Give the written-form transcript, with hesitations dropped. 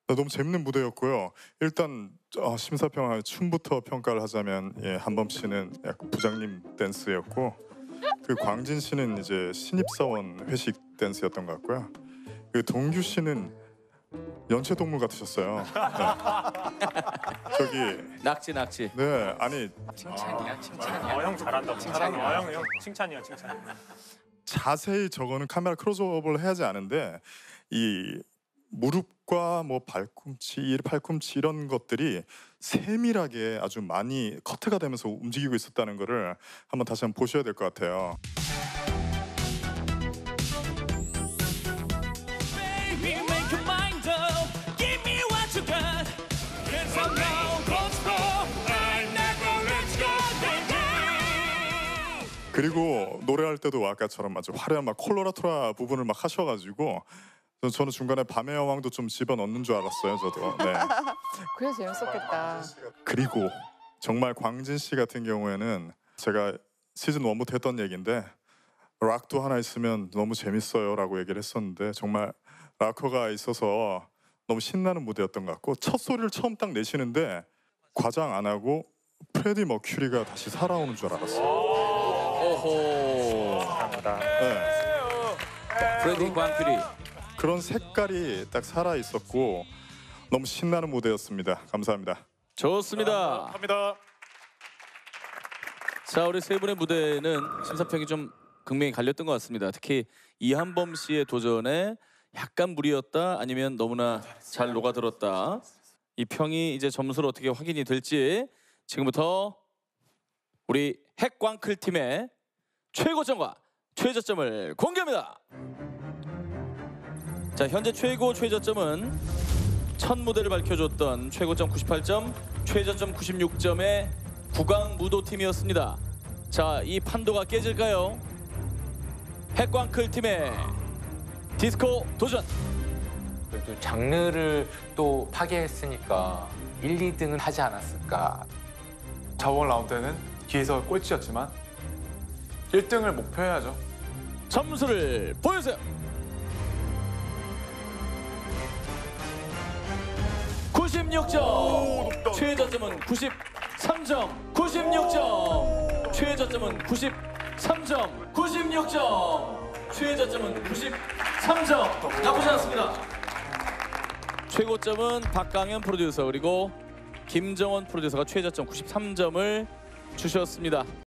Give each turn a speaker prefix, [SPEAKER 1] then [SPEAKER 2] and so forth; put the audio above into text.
[SPEAKER 1] 너무 재밌는 무대였고요. 일단 심사평 춤부터 평가를 하자면 한범 씨는 약간 부장님 댄스였고 그 광진 씨는 이제 신입사원 회식 댄스였던 것 같고요. 그 동규 씨는 연체동물 같으셨어요. 네. 저기
[SPEAKER 2] 낙지.
[SPEAKER 1] 네 아니
[SPEAKER 2] 칭찬이야.
[SPEAKER 3] 형 잘한다. 칭찬이야. 형 칭찬이야.
[SPEAKER 1] 자세히 저거는 카메라 클로즈업을 해야지 않은데 이 무릎과 뭐 발꿈치, 팔꿈치 이런 것들이 세밀하게 아주 많이 커트가 되면서 움직이고 있었다는 거를 다시 한번 보셔야 될 것 같아요. 그리고 노래할 때도 아까처럼 아주 화려한 막 콜로라투라 부분을 막 하셔가지고 저는 중간에 밤의 여왕도 좀 집어넣는 줄 알았어요, 저도. 네.
[SPEAKER 4] 그래서 재밌었겠다.
[SPEAKER 1] 그리고 정말 광진 씨 같은 경우에는 제가 시즌 1부터 했던 얘기인데 락도 하나 있으면 너무 재밌어요라고 얘기를 했었는데 정말 락커가 있어서 너무 신나는 무대였던 것 같고 첫 소리를 처음 딱 내시는데 과장 안 하고 프레디 머큐리가 다시 살아오는 줄 알았어요.
[SPEAKER 2] 오호.
[SPEAKER 1] 네.
[SPEAKER 2] 프레디 광필이.
[SPEAKER 1] 그런 색깔이 딱 살아 있었고 너무 신나는 무대였습니다. 감사합니다.
[SPEAKER 2] 좋습니다.
[SPEAKER 3] 감사합니다.
[SPEAKER 2] 자, 우리 세 분의 무대는 심사평이 좀 극명히 갈렸던 것 같습니다. 특히 이한범 씨의 도전에 약간 무리였다 아니면 너무나 잘 녹아들었다. 이 평이 이제 점수로 어떻게 확인이 될지 지금부터 우리 핵광클 팀의 최고점과 최저점을 공개합니다. 자, 현재 최고 최저점은 첫 무대를 밝혀줬던 최고점 98점, 최저점 96점의 국왕무도팀이었습니다. 자, 이 판도가 깨질까요? 핵광클 팀의 디스코 도전.
[SPEAKER 5] 그래도 장르를 또 파괴했으니까 1, 2등은 하지 않았을까.
[SPEAKER 6] 저번 라운드는 뒤에서 꼴찌였지만 1등을 목표해야죠.
[SPEAKER 2] 점수를 보여주세요. 96점. 최저점은 93점. 96점. 최저점은 93점. 96점. 최저점은 93점. 나쁘지 않습니다. 최고점은 박강현 프로듀서 그리고 김정원 프로듀서가 최저점 93점을 주셨습니다.